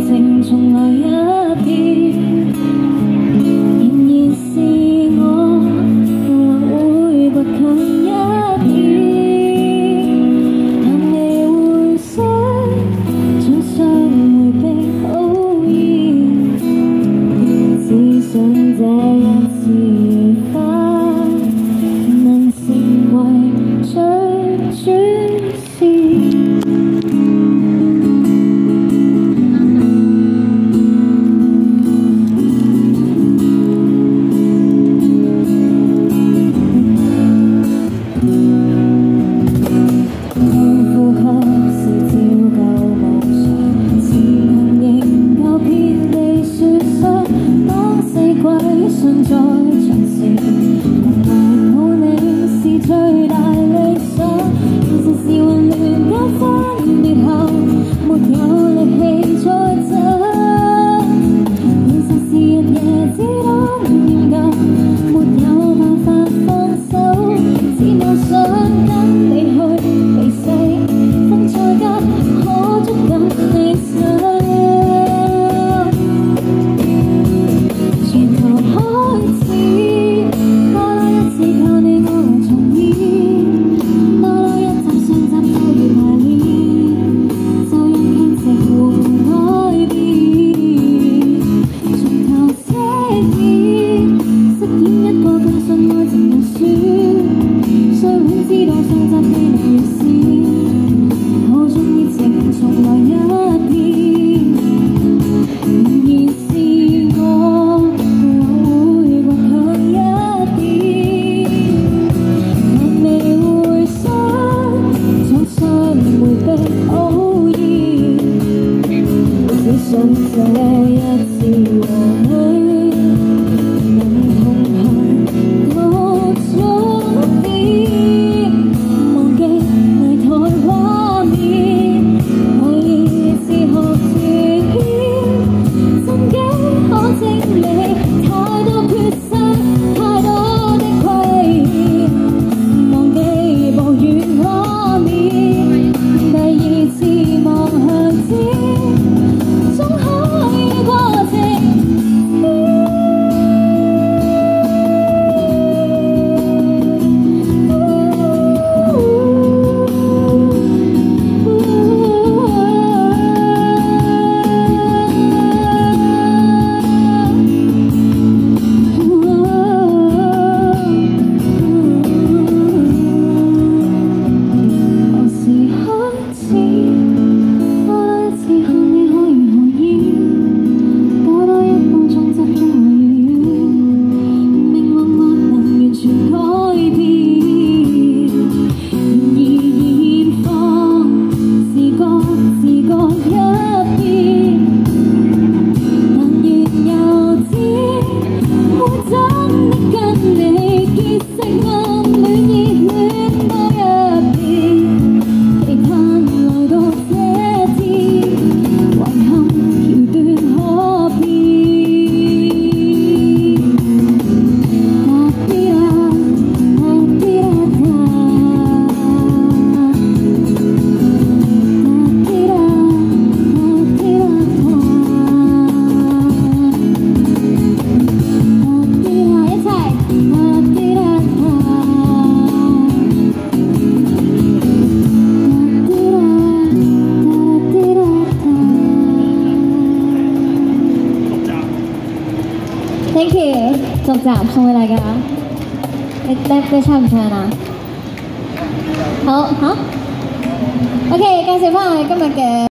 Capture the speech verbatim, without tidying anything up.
情重來一遍，仍然是我，或會倔強一點，但你會想總想迴避好意，只想這一次愉快能成為最主線。信在長時，原來冇你是最大理想。現實是混亂間分別後，沒有力氣再走。現實是日夜只懂念舊，沒有辦法放手，只妄想跟你去離世，分再急可捉緊你手。想這一次和你能同行到終點，忘記泥台畫面，可以自學斷片，曾經可證明太多缺失，太多的虧欠，忘記無緣畫面，第二次望向天。Thank you， 續集送俾大家。你你你唱唔唱啊？好嚇 ，OK， 介紹翻我哋今日嘅。